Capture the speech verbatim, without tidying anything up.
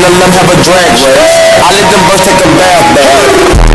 and let them have a drag race. I let them birds take a bath bath.